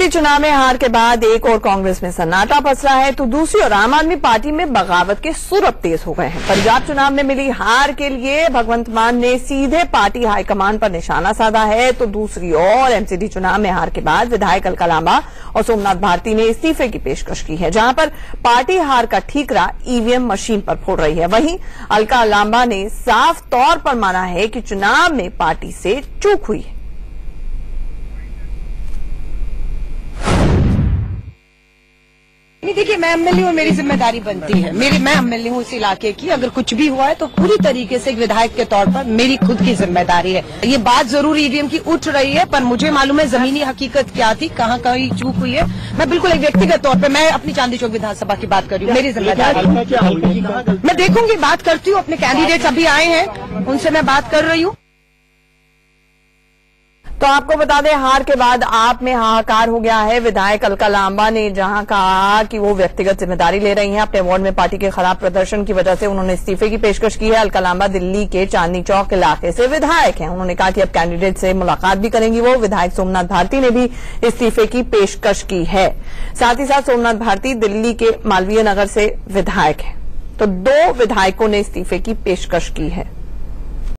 चुनाव में हार के बाद एक और कांग्रेस में सन्नाटा पसरा है तो दूसरी ओर आम आदमी पार्टी में बगावत के सुर अब तेज हो गए हैं। पंजाब चुनाव में मिली हार के लिए भगवंत मान ने सीधे पार्टी हाईकमान पर निशाना साधा है तो दूसरी ओर एमसीडी चुनाव में हार के बाद विधायक अलका लांबा और सोमनाथ भारती ने इस्तीफे की पेशकश की है, जहां पर पार्टी हार का ठीकरा ईवीएम मशीन पर फोड़ रही है। वहीं अलका लांबा ने साफ तौर पर माना है कि चुनाव में पार्टी से चूक हुई है। नहीं, देखिए, मैं एमएलए हूँ, मेरी जिम्मेदारी बनती है। मैं एमएलए हूँ इस इलाके की। अगर कुछ भी हुआ है तो पूरी तरीके से एक विधायक के तौर पर मेरी खुद की जिम्मेदारी है। ये बात जरूर ईवीएम की उठ रही है, पर मुझे मालूम है जमीनी हकीकत क्या थी, कहाँ कहीं चूक हुई है। मैं बिल्कुल एक व्यक्तिगत तौर पर मैं अपनी चांदी चौक विधानसभा की बात कर रही हूँ, मेरी जिम्मेदारी। मैं देखूंगी, बात करती हूँ। अपने कैंडिडेट्स अभी आए हैं, उनसे मैं बात कर रही हूँ। तो आपको बता दें, हार के बाद आप में हाहाकार हो गया है। विधायक अलका लांबा ने जहां कहा कि वो व्यक्तिगत जिम्मेदारी ले रही हैं, अपने वार्ड में पार्टी के खराब प्रदर्शन की वजह से उन्होंने इस्तीफे की पेशकश की है। अलका लांबा दिल्ली के चांदनी चौक इलाके से विधायक हैं। उन्होंने कहा कि अब कैंडिडेट से मुलाकात भी करेंगी वो। विधायक सोमनाथ भारती ने भी इस्तीफे की पेशकश की है। साथ ही साथ सोमनाथ भारती दिल्ली के मालवीय नगर से विधायक हैं। तो 2 विधायकों ने इस्तीफे की पेशकश की है।